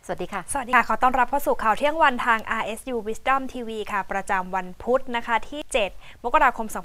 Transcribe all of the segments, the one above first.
สวัสดีค่ะสวัสดีค่ะขอต้อนรับเข้าสู่ข่าวเที่ยงวันทาง RSU Wisdom TV ค่ะประจำวันพุธนะคะที่7 มกราคม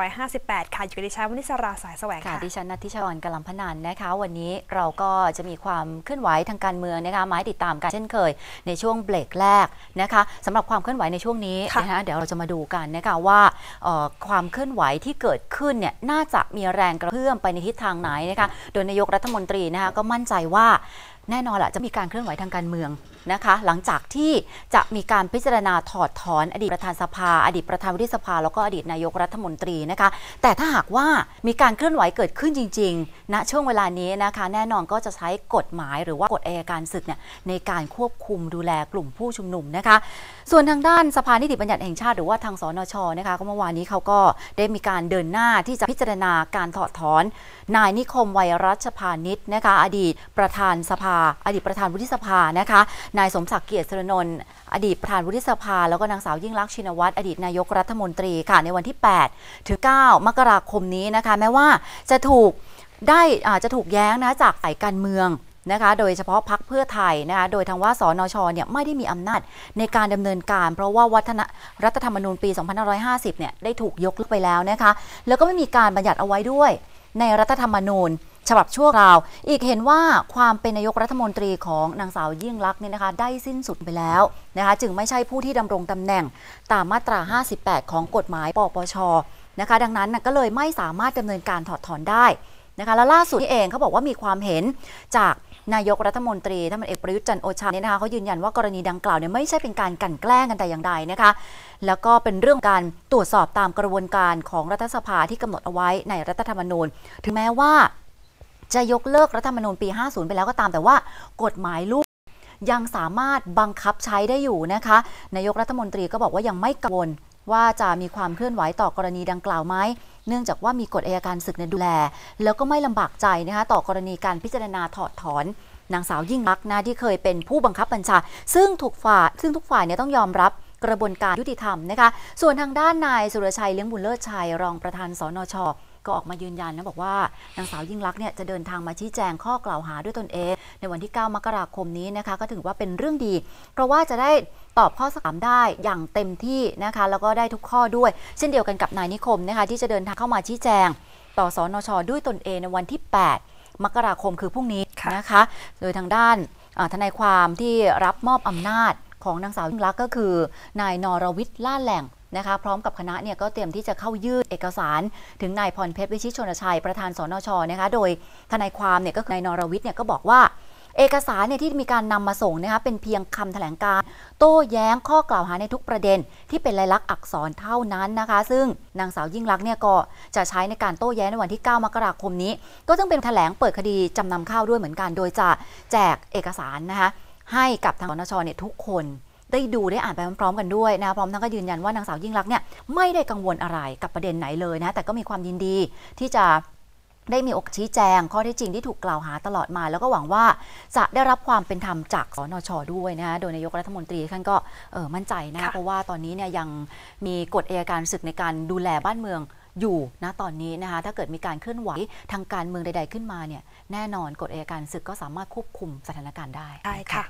2558 ค่ะอยู่กับดิฉันวนิษราสายแสวงค่ะดิฉันณัฐิชวรกลัมพนันนะคะวันนี้เราก็จะมีความเคลื่อนไหวทางการเมืองนะคะมาให้ติดตามกันเช่นเคยในช่วงเบรกแรกนะคะสำหรับความเคลื่อนไหวในช่วงนี้นะคะเดี๋ยวเราจะมาดูกันนะคะว่าความเคลื่อนไหวที่เกิดขึ้นเนี่ยน่าจะมีแรงกระเพื่อมไปในทิศทางไหนนะคะโดยนายกรัฐมนตรีนะคะก็มั่นใจว่าแน่นอนแหละจะมีการเคลื่อนไหวทางการเมืองนะคะหลังจากที่จะมีการพิจารณาถอดถอนอดีตประธานสภาอดีตประธานวุฒิสภาแล้วก็อดีตนายกรัฐมนตรีนะคะแต่ถ้าหากว่ามีการเคลื่อนไหวเกิดขึ้นจริงๆณช่วงเวลานี้นะคะแน่นอนก็จะใช้กฎหมายหรือว่ากฎอัยการศึกเนี่ยในการควบคุมดูแลกลุ่มผู้ชุมนุมนะคะส่วนทางด้านสภานิติบัญญัติแห่งชาติหรือว่าทางสนช.นะคะก็เมื่อวานนี้เขาก็ได้มีการเดินหน้าที่จะพิจารณาการถอดถอนนายนิคม ไวรัชพานิชนะคะอดีตประธานสภาอดีตประธานวุฒิสภานะคะนายสมศักดิ์เกียรติสรนนท์อดีตประธานวุฒิสภาแล้วก็นางสาวยิ่งลักษณ์ชินวัตรอดีตนายกรัฐมนตรีค่ะในวันที่8 ถึง 9 มกราคมนี้นะคะแม้ว่าจะถูกแย้งนะจากฝ่ายการเมืองนะคะโดยเฉพาะพรรคเพื่อไทยนะคะโดยทางว่าสนช.เนี่ยไม่ได้มีอำนาจในการดำเนินการเพราะว่ารัฐธรรมนูญปี 2550 เนี่ยได้ถูกยกเลิกไปแล้วนะคะแล้วก็ไม่มีการบัญญัติเอาไว้ด้วยในรัฐธรรมนูญฉบับชั่วคราวอีกเห็นว่าความเป็นนายกรัฐมนตรีของนางสาวยิ่งลักษณ์เนี่ยนะคะได้สิ้นสุดไปแล้วนะคะจึงไม่ใช่ผู้ที่ดำรงตำแหน่งตามมาตรา 58 ของกฎหมายปปช.นะคะดังนั้นก็เลยไม่สามารถดำเนินการถอดถอนได้นะคะและล่าสุดนี้เองเขาบอกว่ามีความเห็นจากนายกรัฐมนตรีท่านพลเอกประยุทธ์จันทร์โอชาเนี่ยนะคะเขายืนยันว่ากรณีดังกล่าวเนี่ยไม่ใช่เป็นการกลั่นแกล้งกันแต่อย่างใดนะคะแล้วก็เป็นเรื่องการตรวจสอบตามกระบวนการของรัฐสภาที่กำหนดเอาไว้ในรัฐธรรมนูญถึงแม้ว่าจะยกเลิกรัฐธรรมนูญปี 50 ไปแล้วก็ตามแต่ว่ากฎหมายลูกยังสามารถบังคับใช้ได้อยู่นะคะนายกรัฐมนตรีก็บอกว่ายังไม่กังวลว่าจะมีความเคลื่อนไหวต่อกรณีดังกล่าวไหมเนื่องจากว่ามีกฎอัยการศึกดูแลแล้วก็ไม่ลำบากใจนะคะต่อกรณีการพิจารณาถอดถอนนางสาวยิ่งลักษณ์นะที่เคยเป็นผู้บังคับบัญชาซึ่งทุกฝ่ายเนี่ยต้องยอมรับกระบวนการยุติธรรมนะคะส่วนทางด้านนายสุรชัยเลี้ยงบุญเลิศชัยรองประธานสนช.ก็ออกมายืนยันนะบอกว่านางสาวยิ่งลักษณ์เนี่ยจะเดินทางมาชี้แจงข้อกล่าวหาด้วยตนเองในวันที่ 9 มกราคมนี้นะคะก็ถือว่าเป็นเรื่องดีเพราะว่าจะได้ตอบข้อสักถามได้อย่างเต็มที่นะคะแล้วก็ได้ทุกข้อด้วยเช่นเดียวกันกับนายนิคมนะคะที่จะเดินทางเข้ามาชี้แจงต่อสนช.ด้วยตนเองในวันที่ 8 มกราคมคือพรุ่งนี้นะคะโดยทางด้านทนายความที่รับมอบอำนาจของนางสาวยิ่งลักษณ์ก็คือนายนรวิทย์ล่าแหล่งนะคะพร้อมกับคณะเนี่ยก็เตรียมที่จะเข้ายื่นเอกสารถึงนายพรเพชรวิชิตชนชัยประธานสนช.นะคะโดยทนายความเนี่ยก็คือนายนรวิทย์เนี่ยก็บอกว่าเอกสารเนี่ยที่มีการนำมาส่งนะคะเป็นเพียงคำแถลงการโต้แย้งข้อกล่าวหาในทุกประเด็นที่เป็นลายลักษณ์อักษรเท่านั้นนะคะซึ่งนางสาวยิ่งลักษณ์เนี่ยก็จะใช้ในการโต้แย้งในวันที่ 9 มกราคมนี้ก็ต้องเป็นแถลงเปิดคดีจำนำข้าวด้วยเหมือนกันโดยจะแจกเอกสารนะคะให้กับทางสนช.เนี่ยทุกคนได้ดูได้อ่านไปพร้อมๆกันด้วยนะพร้อมทั้งก็ยืนยันว่านางสาวยิ่งลักษณ์เนี่ยไม่ได้กังวลอะไรกับประเด็นไหนเลยนะแต่ก็มีความยินดีที่จะได้มีโอกาสชี้แจงข้อเท็จจริงที่ถูกกล่าวหาตลอดมาแล้วก็หวังว่าจะได้รับความเป็นธรรมจากสนช.ด้วยนะโดยนายกรัฐมนตรีท่านก็มั่นใจนะเพราะว่าตอนนี้เนี่ยยังมีกฎอัยการศึกในการดูแลบ้านเมืองอยู่นะตอนนี้นะคะถ้าเกิดมีการเคลื่อนไหวทางการเมืองใดๆขึ้นมาเนี่ยแน่นอนกฎอัยการศึกก็สามารถควบคุมสถานการณ์ได้ใช่ค่ะ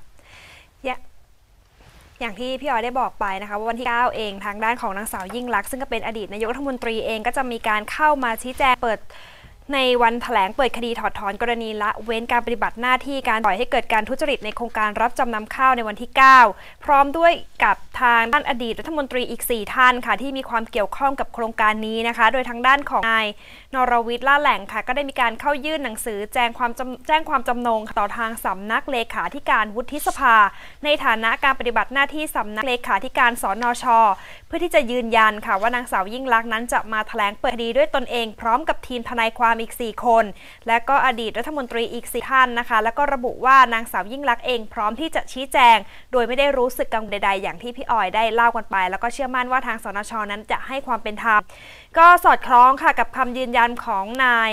อย่างที่พี่ออยได้บอกไปนะคะว่าวันที่ 9 เองทางด้านของนางสาวยิ่งลักษณ์ซึ่งก็เป็นอดีตนายกรัฐมนตรีเองก็จะมีการเข้ามาชี้แจงเปิดในวันแถลงเปิดคดีถอดถอนกรณีละเว้นการปฏิบัติหน้าที่การปล่อยให้เกิดการทุจริตในโครงการรับจำนำข้าวในวันที่ 9 พร้อมด้วยกับทางด้านอดีตรัฐมนตรีอีก 4 ท่านค่ะที่มีความเกี่ยวข้องกับโครงการนี้นะคะโดยทางด้านของนายนรวิทย์ล่าแหล่งค่ะก็ได้มีการเข้ายื่นหนังสือแจ้งความจำนงต่อทางสำนักเลขาธิการวุฒิสภาในฐานะการปฏิบัติหน้าที่สำนักเลขาธิการสนช.เพื่อที่จะยืนยันค่ะว่านางสาวยิ่งลักษณ์นั้นจะมาแถลงเปิดคดีด้วยตนเองพร้อมกับทีมทนายความอีก 4 คนและก็อดีตรัฐมนตรีอีก 4 ท่านนะคะแล้วก็ระบุว่านางสาวยิ่งลักษณ์เองพร้อมที่จะชี้แจงโดยไม่ได้รู้สึกกังวลใดๆอย่างที่พี่ออยได้เล่ากันไปแล้วก็เชื่อมั่นว่าทางสนช.นั้นจะให้ความเป็นธรรมก็สอดคล้องค่ะกับคำยืนยันของนาย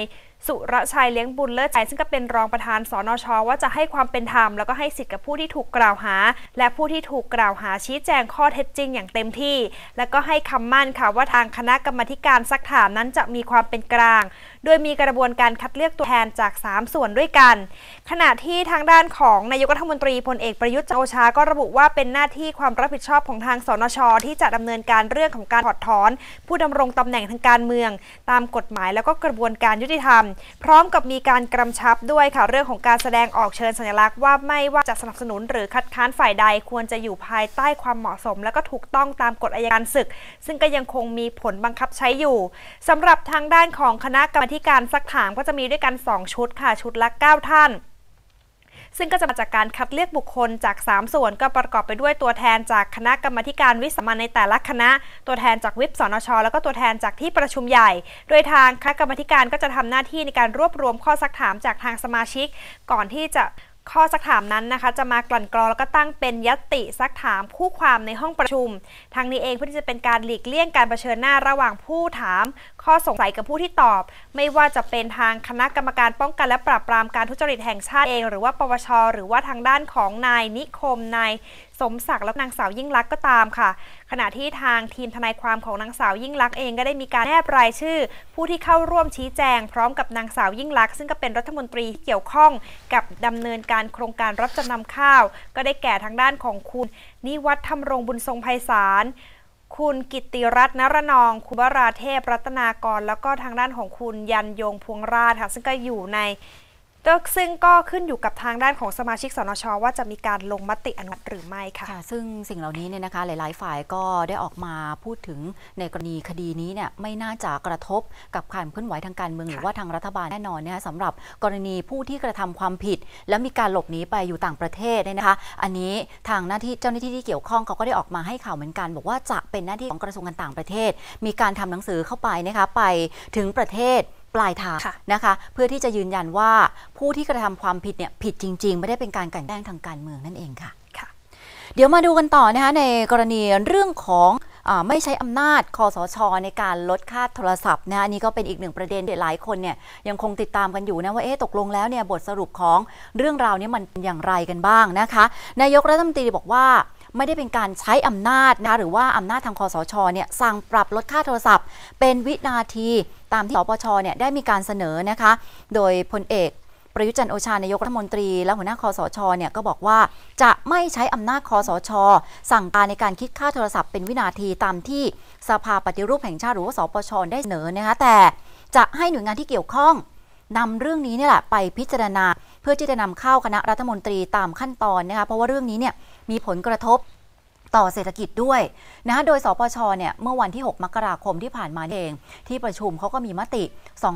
สุรชัยเลี้ยงบุญเลิศใจซึ่งก็เป็นรองประธานสนช.ว่าจะให้ความเป็นธรรมแล้วก็ให้สิทธิกับผู้ที่ถูกกล่าวหาและผู้ที่ถูกกล่าวหาชี้แจงข้อเท็จจริงอย่างเต็มที่และก็ให้คำมั่นค่ะว่าทางคณะกรรมาการซักถามนั้นจะมีความเป็นกลางโดยมีกระบวนการคัดเลือกตัวแทนจาก3ส่วนด้วยกันขณะที่ทางด้านของนายกรัฐมนตรีพลเอกประยุทธ์จันทร์โอชาก็ระบุว่าเป็นหน้าที่ความรับผิดชอบของทางสนช.ที่จะดำเนินการเรื่องของการถอดถอนผู้ดำรงตำแหน่งทางการเมืองตามกฎหมายแล้วก็กระบวนการยุติธรรมพร้อมกับมีการกำชับด้วยค่ะเรื่องของการแสดงออกเชิญสัญลักษณ์ว่าไม่ว่าจะสนับสนุนหรือคัดค้านฝ่ายใดควรจะอยู่ภายใต้ความเหมาะสมและก็ถูกต้องตามกฎอัยการศึกซึ่งก็ยังคงมีผลบังคับใช้อยู่สำหรับทางด้านของคณะกรรมาการซักถามก็จะมีด้วยกัน2ชุดค่ะชุดละ9ท่านซึ่งก็จะมาจากการคัดเลือกบุคคลจาก3ส่วนก็ประกอบไปด้วยตัวแทนจากคณะกรรมาการวิสามัญในแต่ละคณะตัวแทนจากวิปสนช.แล้วก็ตัวแทนจากที่ประชุมใหญ่โดยทางคณะกรรมาการก็จะทำหน้าที่ในการรวบรวมข้อซักถามจากทางสมาชิกก่อนที่จะข้อซักถามนั้นนะคะจะมากลั่นกรองแล้วก็ตั้งเป็นญัตติซักถามคู่ความในห้องประชุมทางนี้เองเพื่อที่จะเป็นการหลีกเลี่ยงการเผชิญหน้าระหว่างผู้ถามข้อสงสัยกับผู้ที่ตอบไม่ว่าจะเป็นทางคณะกรรมการป้องกันและปราบปรามการทุจริตแห่งชาติเองหรือว่าปปช.หรือว่าทางด้านของนายนิคมนายสมศักดิ์และนางสาวยิ่งลักษณ์ก็ตามค่ะขณะที่ทางทีมทนายความของนางสาวยิ่งลักษณ์เองก็ได้มีการแนบรายชื่อผู้ที่เข้าร่วมชี้แจงพร้อมกับนางสาวยิ่งลักษณ์ซึ่งก็เป็นรัฐมนตรีที่เกี่ยวข้องกับดำเนินการโครงการรับจำนำข้าวก็ได้แก่ทางด้านของคุณนิวัฒน์ธรรมรงบุญทรงไพศาลคุณกิตติรัตน์นรนองคุณวราเทพรัตนากรแล้วก็ทางด้านของคุณยันยงพวงราชค่ะซึ่งก็อยู่ในซึ่งก็ขึ้นอยู่กับทางด้านของสมาชิกสนช.ว่าจะมีการลงมติอนุมัติหรือไม่ค่ะซึ่งสิ่งเหล่านี้เนี่ยนะคะหลายๆฝ่ายก็ได้ออกมาพูดถึงในกรณีคดีนี้เนี่ยไม่น่าจะกระทบกับการเคลื่อนไหวทางการเมืองหรือว่าทางรัฐบาลแน่นอนนะคะสำหรับกรณีผู้ที่กระทำความผิดแล้วมีการหลบหนีไปอยู่ต่างประเทศเนี่ยนะคะอันนี้ทางเจ้าหน้าที่ที่เกี่ยวข้องเขาก็ได้ออกมาให้ข่าวเหมือนกันบอกว่าจะเป็นหน้าที่ของกระทรวงการต่างประเทศมีการทำหนังสือเข้าไปนะคะไปถึงประเทศปลายทางนะคะเพื่อที่จะยืนยันว่าผู้ที่กระทำความผิดเนี่ยผิดจริงๆไม่ได้เป็นการกลั่นแกล้งทางการเมืองนั่นเองค่ะเดี๋ยวมาดูกันต่อนะคะในกรณีเรื่องของไม่ใช้อำนาจคสช.ในการลดค่าโทรศัพท์นะอันนี้ก็เป็นอีกหนึ่งประเด็นที่หลายคนเนี่ยยังคงติดตามกันอยู่นะว่าตกลงแล้วเนี่ยบทสรุปของเรื่องราวนี้มันอย่างไรกันบ้างนะคะนายกรัฐมนตรีบอกว่าไม่ได้เป็นการใช้อำนาจนะหรือว่าอำนาจทางคสช.เนี่ยสั่งปรับลดค่าโทรศัพท์เป็นวินาทีตามที่สปช.เนี่ยได้มีการเสนอนะคะโดยพลเอกประยุทธ์จันทร์โอชานายกรัฐมนตรีและหัวหน้าคสช.เนี่ยก็บอกว่าจะไม่ใช้อำนาจคสช.สั่งการในการคิดค่าโทรศัพท์เป็นวินาทีตามที่สภาปฏิรูปแห่งชาติหรือว่าสปช.ได้เสนอนะคะแต่จะให้หน่วยงานที่เกี่ยวข้องนำเรื่องนี้เนี่ยแหละไปพิจารณาเพื่อที่จะนำเข้าคณะรัฐมนตรีตามขั้นตอนนะคะเพราะว่าเรื่องนี้เนี่ยมีผลกระทบต่อเศรษฐกิจด้วยนะโดยสปช.เนี่ยเมื่อวันที่6 มกราคมที่ผ่านมาเองที่ประชุมเขาก็มีมติ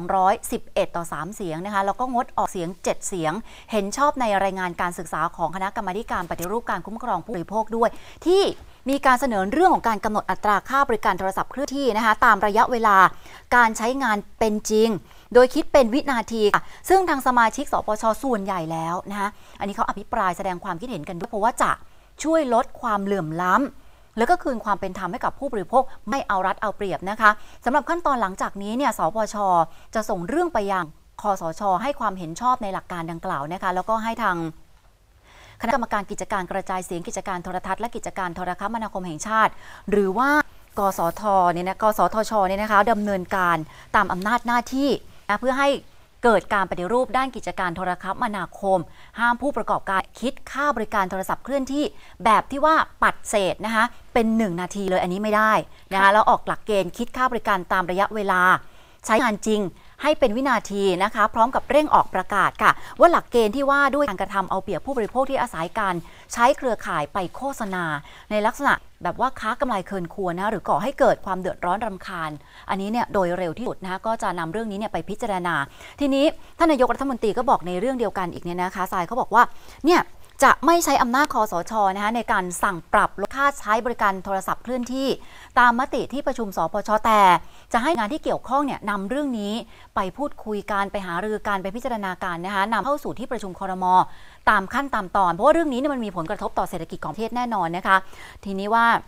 211 ต่อ 3 เสียงนะคะแล้วก็งดออกเสียง7 เสียงเห็นชอบในรายงานการศึกษาของคณะกรรมาการปฏิรูปการคุ้มครองผู้บริโภคด้วยที่มีการเสนอเรื่องของการกำหนดอัตราค่าบริการโทรศัพท์เคลื่อนที่นะคะตามระยะเวลาการใช้งานเป็นจริงโดยคิดเป็นวินาทีซึ่งทางสมาชิกสปช.ส่วนใหญ่แล้วนะคะอันนี้เขาอภิปรายแสดงความคิดเห็นกันด้วยเพราะว่าจะช่วยลดความเหลื่อมล้ำแล้วก็คืนความเป็นธรรมให้กับผู้บริโภคไม่เอารัดเอาเปรียบนะคะสำหรับขั้นตอนหลังจากนี้เนี่ยสปช.จะส่งเรื่องไปยังคสช.ให้ความเห็นชอบในหลักการดังกล่าวนะคะแล้วก็ให้ทางคณะกรรมการกิจการกระจายเสียงกิจการโทรทัศน์และกิจการโทรคมนาคมแห่งชาติหรือว่ากสทเนี่ยนะกสทชเนี่ยนะคะดำเนินการตามอำนาจหน้าที่นะเพื่อให้เกิดการปฏิรูปด้านกิจการโทรคมนาคมห้ามผู้ประกอบการคิดค่าบริการโทรศัพท์เคลื่อนที่แบบที่ว่าปัดเศษนะคะเป็น1 นาทีเลยอันนี้ไม่ได้นะคะแล้วออกหลักเกณฑ์คิดค่าบริการตามระยะเวลาใช้งานจริงให้เป็นวินาทีนะคะพร้อมกับเร่งออกประกาศค่ะว่าหลักเกณฑ์ที่ว่าด้วยการกระทำเอาเปรียบผู้บริโภคที่อาศัยการใช้เครือข่ายไปโฆษณาในลักษณะแบบว่าค้ากำไรเกินควรนะหรือก่อให้เกิดความเดือดร้อนรำคาญอันนี้เนี่ยโดยเร็วที่สุดนะคะก็จะนำเรื่องนี้เนี่ยไปพิจารณาทีนี้ท่านนายกรัฐมนตรีก็บอกในเรื่องเดียวกันอีกเนี่ยนะคะทรายเขาบอกว่าเนี่ยจะไม่ใช้อำนาจคสช.นะคะในการสั่งปรับลดค่าใช้บริการโทรศัพท์เคลื่อนที่ตามมติที่ประชุมสปช.แต่จะให้งานที่เกี่ยวข้องเนี่ยนำเรื่องนี้ไปพูดคุยกันไปหารือกันไปพิจารณาการนะคะนำเข้าสู่ที่ประชุมครม.ตามขั้นตามตอนเพราะว่าเรื่องนี้เนี่ยมันมีผลกระทบต่อเศรษฐกิจของประเทศแน่นอนนะคะทีนี้ว่า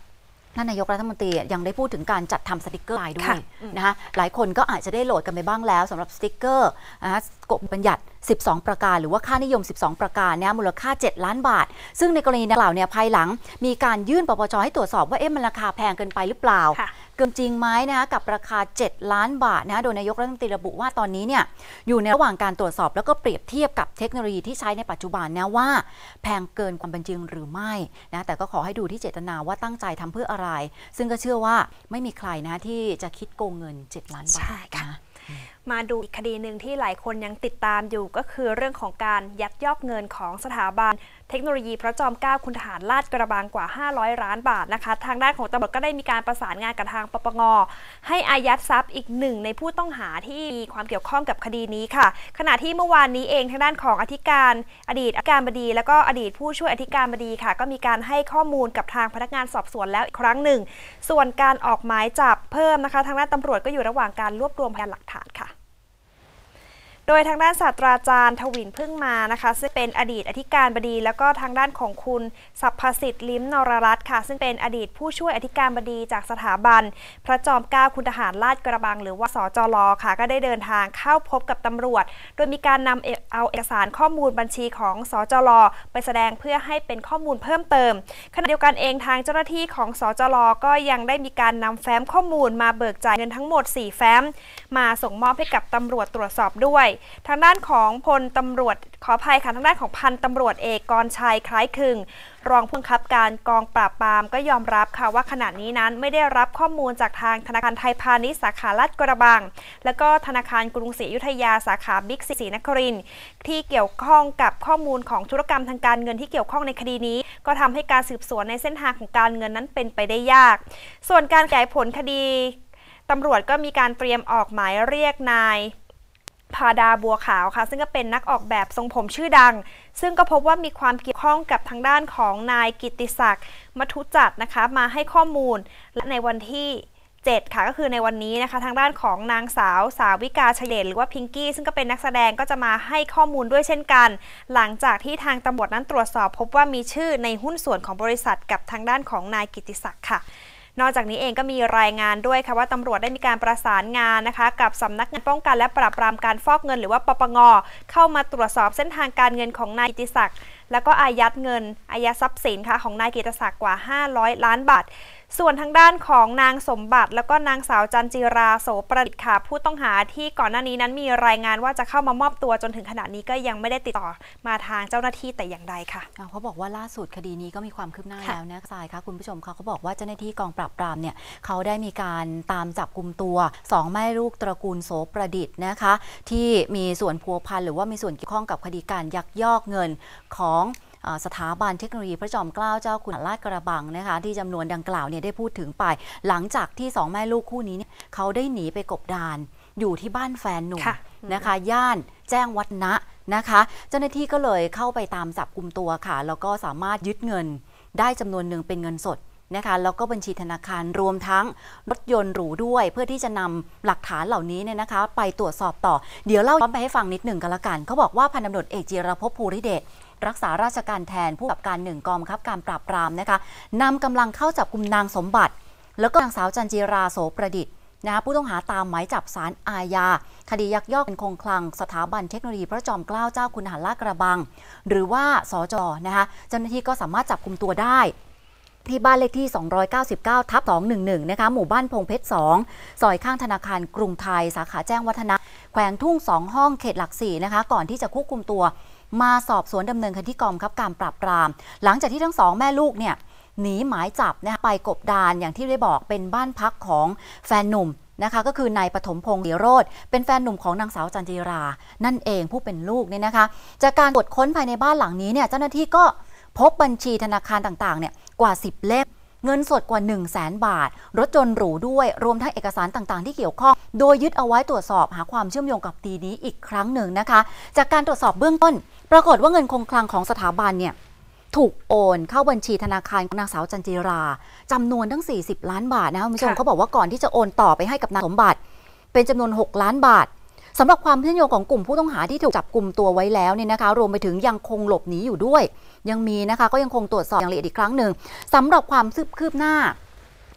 ท่านนายกรัฐมนตรียังได้พูดถึงการจัดทำสติกเกอร์ลายด้วยนะคะหลายคนก็อาจจะได้โหลดกันไปบ้างแล้วสำหรับสติกเกอร์กฎบัญญัติ12 ประการหรือว่าค่านิยม12 ประการเนี่ยมูลค่า7 ล้านบาทซึ่งในกรณีดังกล่าวเนี่ยภายหลังมีการยื่นปปช.ให้ตรวจสอบว่ามันราคาแพงเกินไปหรือเปล่าเกินจริงไหมนะคะกับราคา7 ล้านบาทนะโดยนายกรัฐมนตรีระบุว่าตอนนี้เนี่ยอยู่ในระหว่างการตรวจสอบแล้วก็เปรียบเทียบกับเทคโนโลยีที่ใช้ในปัจจุบันนะว่าแพงเกินความเป็นจริงหรือไม่นะแต่ก็ขอให้ดูที่เจตนาว่าตั้งใจทำเพื่ออะไรซึ่งก็เชื่อว่าไม่มีใครนะที่จะคิดโกงเงิน7 ล้านบาทนะมาดูอีกคดีหนึ่งที่หลายคนยังติดตามอยู่ก็คือเรื่องของการยักยอกเงินของสถาบันเทคโนโลยีพระจอมเกล้าคุณทหารลาดกระบังกว่า500 ล้านบาทนะคะทางด้านของตำรวจก็ได้มีการประสานงานกับทางปปงให้อายัดทรัพย์อีกหนึ่งในผู้ต้องหาที่มีความเกี่ยวข้องกับคดีนี้ค่ะขณะที่เมื่อวานนี้เองทางด้านของอดีตอธิการบดีแล้วก็อดีตผู้ช่วยอธิการบดีค่ะก็มีการให้ข้อมูลกับทางพนักงานสอบสวนแล้วอีกครั้งหนึ่งส่วนการออกหมายจับเพิ่มนะคะทางด้านตำรวจก็อยู่ระหว่างการรวบรวมพยานหลักฐานค่ะโดยทางด้านศาสตราจารย์ทวินพึ่งมานะคะซึ่งเป็นอดีตอธิการบดีแล้วก็ทางด้านของคุณสัพพสิทธิ์ลิ้มนรรัตน์ค่ะซึ่งเป็นอดีตผู้ช่วยอธิการบดีจากสถาบันพระจอมเกล้าคุณทหารลาดกระบังหรือว่าสจล.ค่ะก็ได้เดินทางเข้าพบกับตำรวจโดยมีการนำเอาเอกสารข้อมูลบัญชีของสจล.ไปแสดงเพื่อให้เป็นข้อมูลเพิ่มเติมขณะเดียวกันเองทางเจ้าหน้าที่ของสจล.ก็ยังได้มีการนำแฟ้มข้อมูลมาเบิกจ่ายเงินทั้งหมด4 แฟ้มมาส่งมอบให้กับตำรวจตรวจสอบด้วยทางด้านของพลตำรวจขออภัยค่ะทางด้านของพันตำรวจเอกกรชัยคล้ายคลึงรองผู้บังคับการกองปราบปรามก็ยอมรับค่ะว่าขณะนี้นั้นไม่ได้รับข้อมูลจากทางธนาคารไทยพาณิชย์สาขาลาดกระบังและก็ธนาคารกรุงศรีอยุธยาสาขาบิ๊กซีศรีนครินทร์ที่เกี่ยวข้องกับข้อมูลของธุรกรรมทางการเงินที่เกี่ยวข้องในคดีนี้ก็ทำให้การสืบสวนในเส้นทางของการเงินนั้นเป็นไปได้ยากส่วนการขยายผลคดีตำรวจก็มีการเตรียมออกหมายเรียกนายพาดาบัวขาวค่ะซึ่งก็เป็นนักออกแบบทรงผมชื่อดังซึ่งก็พบว่ามีความเกี่ยวข้องกับทางด้านของนายกิตติศักดิ์มัทุจัดนะคะมาให้ข้อมูลและในวันที่7ค่ะก็คือในวันนี้นะคะทางด้านของนางสาวสาวิกาเฉลตหรือว่าพิงกี้ซึ่งก็เป็นนักแสดงก็จะมาให้ข้อมูลด้วยเช่นกันหลังจากที่ทางตำรวจนั้นตรวจสอบพบว่ามีชื่อในหุ้นส่วนของบริษัทกับทางด้านของนายกิตติศักดิ์ค่ะนอกจากนี้เองก็มีรายงานด้วยค่ะว่าตำรวจได้มีการประสานงานนะคะกับสำนักงานป้องกันและปราบปรามการฟอกเงินหรือว่าปปง.เข้ามาตรวจสอบเส้นทางการเงินของนายกิตติศักดิ์แล้วก็อายัดทรัพย์สินค่ะของนายกิตติศักดิ์กว่า500 ล้านบาทส่วนทางด้านของนางสมบัติแล้วก็นางสาวจันจิราโสประดิษฐ์ค่ะผู้ต้องหาที่ก่อนหน้านี้นั้นมีรายงานว่าจะเข้ามามอบตัวจนถึงขณะนี้ก็ยังไม่ได้ติดต่อมาทางเจ้าหน้าที่แต่อย่างใดค่ะเขาบอกว่าล่าสุดคดีนี้ก็มีความคืบหน้าแล้วนะทรายค่ะคุณผู้ชมเขาบอกว่าเจ้าหน้าที่กองปราบปรามเนี่ยเขาได้มีการตามจับกุมตัว2 แม่ลูกตระกูลโสประดิษฐ์นะคะที่มีส่วนพัวพันหรือว่ามีส่วนเกี่ยวข้องกับคดีการยักยอกเงินของสถาบันเทคโนโลยีพระจอมเกล้าเจ้าคุณทหารลาดกระบังนะคะที่จำนวนดังกล่าวเนี่ยได้พูดถึงไปหลังจากที่2 แม่ลูกคู่นี้เนี่ยเขาได้หนีไปกบดานอยู่ที่บ้านแฟนหนุ่มนะคะย่านแจ้งวัฒนะนะคะเจ้าหน้าที่ก็เลยเข้าไปตามจับกุมตัวค่ะแล้วก็สามารถยึดเงินได้จำนวนหนึ่งเป็นเงินสดนะคะแล้วก็บัญชีธนาคารรวมทั้งรถยนต์หรูด้วยเพื่อที่จะนำหลักฐานเหล่านี้เนี่ยนะคะไปตรวจสอบต่อเดี๋ยวเล่าย้อนไปให้ฟังนิดหนึ่งกันละกันเขาบอกว่าพันตำรวจเอกจิรภพภูริเดชรักษาราชการแทนผู้กำกับการ1 กองบังคับการปราบปรามนะคะนำกำลังเข้าจับกุมนางสมบัติแล้วก็นางสาวจันจิราโสประดิษฐ์นะผู้ต้องหาตามหมายจับศาลอาญาคดียักยอกเงินคงคลังสถาบันเทคโนโลยีพระจอมเกล้าเจ้าคุณทหารลาดกระบังหรือว่าสจ.นะคะเจ้าหน้าที่ก็สามารถจับกุมตัวได้ที่บ้านเลขที่299/211นะคะหมู่บ้านพงเพชร2ซอยข้างธนาคารกรุงไทยสาขาแจ้งวัฒนะแขวงทุ่ง2 ห้องเขตหลัก4นะคะก่อนที่จะควบคุมตัวมาสอบสวนดำเนินคดีที่กองบังคับการปราบปรามหลังจากที่ทั้ง2 แม่ลูกเนี่ยหนีหมายจับนะไปกบดานอย่างที่ได้บอกเป็นบ้านพักของแฟนหนุ่มนะคะก็คือนายปฐมพงษ์ดีโรจน์เป็นแฟนหนุ่มของนางสาวจันจิรานั่นเองผู้เป็นลูกเนี่ยนะคะจากการตรวจค้นภายในบ้านหลังนี้เนี่ยเจ้าหน้าที่ก็พบบัญชีธนาคารต่างๆเนี่ยกว่า10 เล่มเงินสดกว่า 100,000 บาทรถยนต์หรูด้วยรวมทั้งเอกสารต่างๆที่เกี่ยวข้องโดยยึดเอาไว้ตรวจสอบหาความเชื่อมโยงกับคดีนี้อีกครั้งหนึ่งนะคะจากการตรวจสอบเบื้องต้นปรากฏว่าเงินคงคลังของสถาบันเนี่ยถูกโอนเข้าบัญชีธนาคารของนางสาวจันจิราจำนวนทั้ง40 ล้านบาทนะคะคุณผู้ชมเขาบอกว่าก่อนที่จะโอนต่อไปให้กับนางสมบัติเป็นจำนวน6 ล้านบาทสำหรับความเชื่อมโยงของกลุ่มผู้ต้องหาที่ถูกจับกุมตัวไว้แล้วเนี่ยนะคะรวมไปถึงยังคงหลบหนีอยู่ด้วยยังมีนะคะก็ยังคงตรวจสอบอย่างละเอียดอีกครั้งหนึ่งสำหรับความคืบหน้า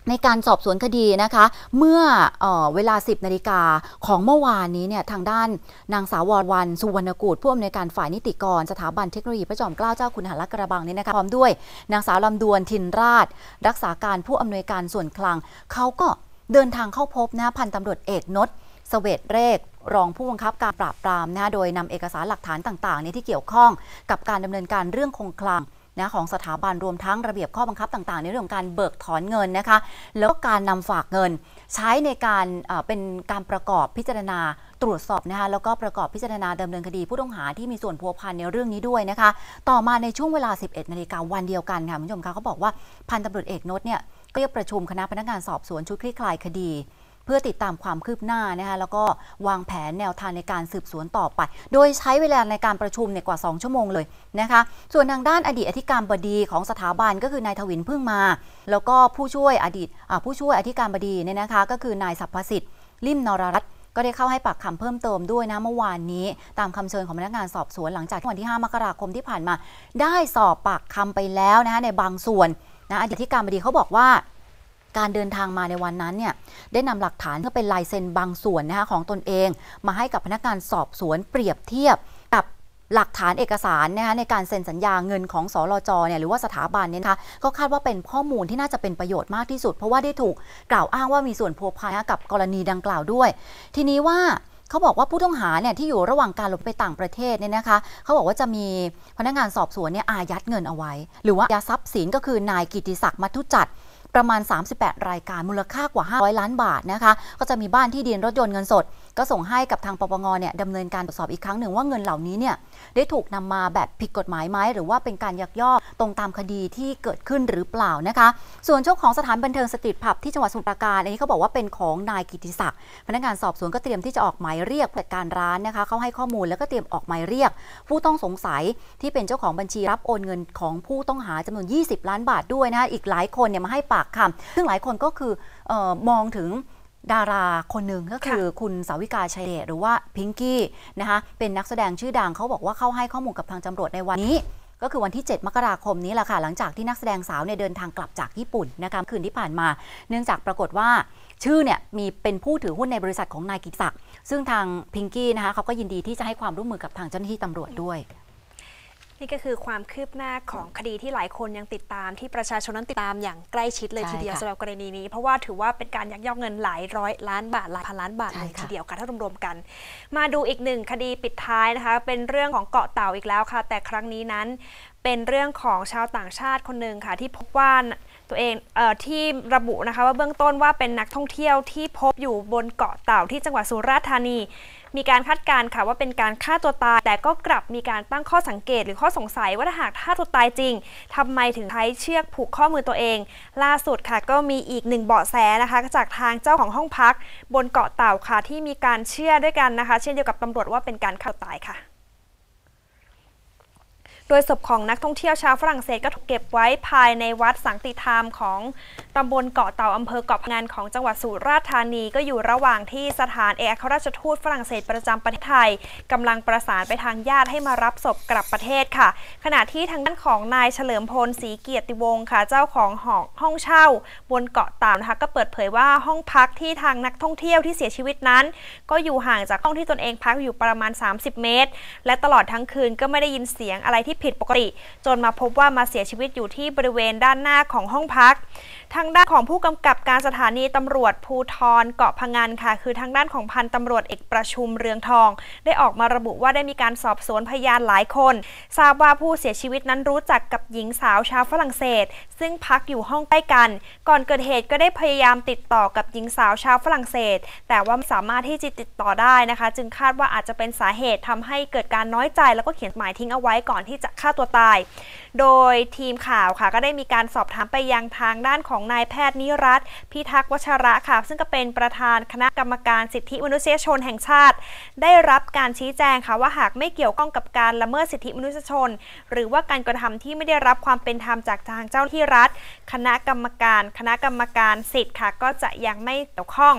ในการสอบสวนคดีนะคะเมื่อเวลา 10 นาฬิกาของเมื่อวานนี้เนี่ยทางด้านนางสาววรรณสุวรรณกูฏผู้อำนวยการฝ่ายนิติกรสถาบันเทคโนโลยีพระจอมเกล้าเจ้าคุณทหารลาดกระบังนี่นะคะพร้อมด้วยนางสาวลำดวนทินราชรักษาการผู้อำนวยการส่วนกลางเขาก็เดินทางเข้าพบนะพันตำรวจเอกนศเสวตเรกรองผู้บังคับการปราบปรามนะโดยนำเอกสารหลักฐานต่างๆที่เกี่ยวข้องกับการดำเนินการเรื่องคงคลังนะของสถาบันรวมทั้งระเบียบข้อบังคับต่างๆในเรื่องของการเบิกถอนเงินนะคะแล้วก็การนำฝากเงินใช้ในการเป็นการประกอบพิจารณาตรวจสอบนะคะแล้วก็ประกอบพิจารณาดำเนินคดีผู้ต้องหาที่มีส่วนพัวพันในเรื่องนี้ด้วยนะคะต่อมาในช่วงเวลา 11 นาฬิกาวันเดียวกันค่ะคุณผู้ชมคะเขาบอกว่าพันตำรวจเอกนศเนี่ยเรียกประชุมคณะพนักงานสอบสวนชุดคลี่คลายคดีเพื่อติดตามความคืบหน้านะคะแล้วก็วางแผนแนวทางในการสืบสวนต่อไปโดยใช้เวลาในการประชุมกว่า2ชั่วโมงเลยนะคะส่วนทางด้านอดีตอธิการบดีของสถาบันก็คือนายทวินพึ่งมาแล้วก็ผู้ช่วยอธิการบดีเนี่ยนะคะก็คือนายสัพพสิทธิ์ลิ่มนรรัตน์ก็ได้เข้าให้ปากคำเพิ่มเติมด้วยนะเมื่อวานนี้ตามคำเชิญของพนักงานสอบสวนหลังจากวันที่ 5 มกราคมที่ผ่านมาได้สอบปากคำไปแล้วนะคะในบางส่วนนะอดีตอธิการบดีเขาบอกว่าการเดินทางมาในวันนั้นเนี่ยได้นำหลักฐานเพื่อเป็นลายเซ็นบางส่วนนะคะของตนเองมาให้กับพนักงานสอบสวนเปรียบเทียบกับหลักฐานเอกสารนะคะในการเซ็นสัญญาเงินของสลจเนี่ยหรือว่าสถาบันเนี่ยนะคะก็คาดว่าเป็นข้อมูลที่น่าจะเป็นประโยชน์มากที่สุดเพราะว่าได้ถูกกล่าวอ้างว่ามีส่วนพัวพันกับกรณีดังกล่าวด้วยทีนี้ว่าเขาบอกว่าผู้ต้องหาเนี่ยที่อยู่ระหว่างการหลบไปต่างประเทศเนี่ยนะคะเขาบอกว่าจะมีพนักงานสอบสวนเนี่ยอายัดเงินเอาไว้หรือว่าอายัดทรัพย์สินก็คือนายกิติศักดิ์มัทุจัดประมาณ38รายการมูลค่ากว่า500ล้านบาทนะคะก็จะมีบ้านที่ดินรถยนต์เงินสดก็ส่งให้กับทางปปงเนี่ยดำเนินการตรวจสอบอีกครั้งหนึ่งว่าเงินเหล่านี้เนี่ยได้ถูกนำมาแบบผิดกฎหมายไหมหรือว่าเป็นการยักยอกตรงตามคดีที่เกิดขึ้นหรือเปล่านะคะส่วนเจ้าของสถานบันเทิงสตรีทผับที่จังหวัดสมุทรปราการอันนี้เขาบอกว่าเป็นของนายกิติศักดิ์พนักงานสอบสวนก็เตรียมที่จะออกหมายเรียกผู้จัดการร้านนะคะเขาให้ข้อมูลแล้วก็เตรียมออกหมายเรียกผู้ต้องสงสัยที่เป็นเจ้าของบัญชีรับโอนเงินของผู้ต้องหาจำนวน20ล้านบาทด้วยนะคะอีกหลายคนเนี่ยมาให้ปากคำซึ่งหลายคนก็คือมองถึงดาราคนหนึ่งก็คือคุณสาวิกาชัยเดชหรือว่าพิงกี้นะคะเป็นนักแสดงชื่อดังเขาบอกว่าเข้าให้ข้อมูลกับทางตำรวจในวันนี้ก็คือวันที่7 มกราคมนี้แหละค่ะหลังจากที่นักแสดงสาวเนี่ยเดินทางกลับจากญี่ปุ่นนะคะคืนที่ผ่านมาเนื่องจากปรากฏว่าชื่อเนี่ยมีเป็นผู้ถือหุ้นในบริษัทของนายกิติศักดิ์ซึ่งทางพิงกี้นะคะเขาก็ยินดีที่จะให้ความร่วมมือกับทางเจ้าหน้าที่ตำรวจด้วยนี่ก็คือความคืบหน้าของคดีที่หลายคนยังติดตามที่ประชาชนนั้นติดตามอย่างใกล้ชิดเลยทีเดียวสำหรับกรณีนี้เพราะว่าถือว่าเป็นการยักยอกเงินหลายร้อยล้านบาทหลายพันล้านบาทเลยทีเดียวค่ะถ้ารวมๆกันมาดูอีกหนึ่งคดีปิดท้ายนะคะเป็นเรื่องของเกาะเต่าอีกแล้วค่ะแต่ครั้งนี้นั้นเป็นเรื่องของชาวต่างชาติคนหนึ่งค่ะที่พบว่าตัวเองที่ระบุนะคะว่าเบื้องต้นว่าเป็นนักท่องเที่ยวที่พบอยู่บนเกาะเต่าที่จังหวัดสุราษฎร์ธานีมีการคาดการณ์ค่ะว่าเป็นการฆ่าตัวตายแต่ก็กลับมีการตั้งข้อสังเกตหรือข้อสงสัยว่าถ้าหากฆ่าตัวตายจริงทำไมถึงใช้เชือกผูกข้อมือตัวเองล่าสุดค่ะก็มีอีก1เบาะแสนะคะจากทางเจ้าของห้องพักบนเกาะเต่าค่ะที่มีการเชื่อด้วยกันนะคะเช่นเดียวกับตำรวจว่าเป็นการฆ่าตัวตายค่ะโดยศพของนักท่องเที่ยวชาวฝรั่งเศสก็ถูกเก็บไว้ภายในวัดสันติธรรมของตำบลเกาะเต่าอำเภอเกาะพะงันของจังหวัดสุราษฎร์ธานีก็อยู่ระหว่างที่สถานเอกอัครราชทูตฝรั่งเศสประจำประเทศไทยกำลังประสานไปทางญาติให้มารับศพกลับประเทศค่ะขณะที่ทางด้านของนายเฉลิมพลศรีเกียรติวงศ์ค่ะเจ้าของห้องเช่าบนเกาะเต่านะคะก็เปิดเผยว่าห้องพักที่ทางนักท่องเที่ยวที่เสียชีวิตนั้นก็อยู่ห่างจากห้องที่ตนเองพักอยู่ประมาณ30เมตรและตลอดทั้งคืนก็ไม่ได้ยินเสียงอะไรที่ผิดปกติจนมาพบว่ามาเสียชีวิตอยู่ที่บริเวณด้านหน้าของห้องพักทางด้านของผู้กำกับการสถานีตำรวจภูธรเกาะพะงันค่ะคือทางด้านของพันตำรวจเอกประชุมเรืองทองได้ออกมาระบุว่าได้มีการสอบสวนพยานหลายคนทราบว่าผู้เสียชีวิตนั้นรู้จักกับหญิงสาวชาวฝรั่งเศสซึ่งพักอยู่ห้องใกล้กันก่อนเกิดเหตุก็ได้พยายามติดต่อกับหญิงสาวชาวฝรั่งเศสแต่ว่าไม่สามารถที่จะติดต่อได้นะคะจึงคาดว่าอาจจะเป็นสาเหตุทำให้เกิดการน้อยใจแล้วก็เขียนหมายทิ้งเอาไว้ก่อนที่จะฆ่าตัวตายโดยทีมข่าวค่ะก็ได้มีการสอบถามไปยังทางด้านของนายแพทย์นิรัตน์พิทักษ์วชระค่ะซึ่งก็เป็นประธานคณะกรรมการสิทธิมนุษยชนแห่งชาติได้รับการชี้แจงค่ะว่าหากไม่เกี่ยวข้องกับการละเมิดสิทธิมนุษยชนหรือว่าการกระทำที่ไม่ได้รับความเป็นธรรมจากทางเจ้าหน้าที่รัฐคณะกรรมการสิทธิ์ค่ะก็จะยังไม่เกี่ยวข้อง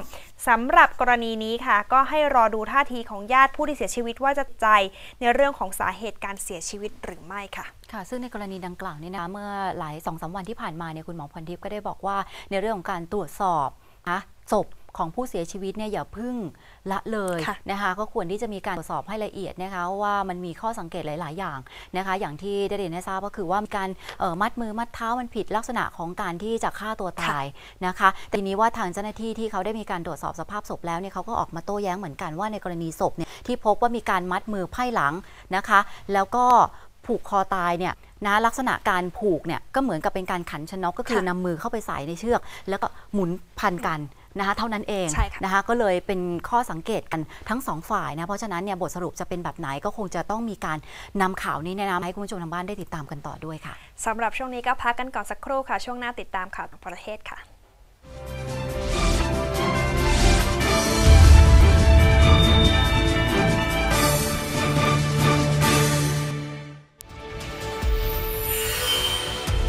สำหรับกรณีนี้ค่ะก็ให้รอดูท่าทีของญาติผู้ที่เสียชีวิตว่าจะใจในเรื่องของสาเหตุการเสียชีวิตหรือไม่ค่ะค่ะซึ่งในกรณีดังกล่าวนี่นะเมื่อหลาย 2-3 วันที่ผ่านมาเนี่ยคุณหมอพรทิพย์ก็ได้บอกว่าในเรื่องของการตรวจสอบศพของผู้เสียชีวิตเนี่ยอย่าพึ่งละเลยนะคะก็ควรที่จะมีการตรวจสอบให้ละเอียดนะคะว่ามันมีข้อสังเกตหลายๆอย่างนะคะอย่างที่ได้เรียนให้ทราบก็คือว่าการมัดมือมัดเท้ามันผิดลักษณะของการที่จะฆ่าตัวตายนะคะแต่ทีนี้ว่าทางเจ้าหน้าที่ที่เขาได้มีการตรวจสอบสภาพศพแล้วเนี่ยเขาก็ออกมาโต้แย้งเหมือนกันว่าในกรณีศพเนี่ยที่พบว่ามีการมัดมือไพ่หลังนะคะแล้วก็ผูกคอตายเนี่ยนะลักษณะการผูกเนี่ยก็เหมือนกับเป็นการขันชนกก็คือนำมือเข้าไปใส่ในเชือกแล้วก็หมุนพันกันนะคะเท่านั้นเองนะคะก็เลยเป็นข้อสังเกตกันทั้งสองฝ่ายนะเพราะฉะนั้นเนี่ยบทสรุปจะเป็นแบบไหนก็คงจะต้องมีการนำข่าวนี้แนะนำให้คุณผู้ชมทางบ้านได้ติดตามกันต่อด้วยค่ะสำหรับช่วงนี้ก็พักกันก่อนสักครู่ค่ะช่วงหน้าติดตามข่าวต่างประเทศค่ะ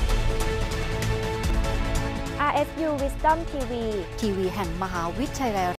RSU Wisdom TV ทีวีแห่งมหาวิทยาลัย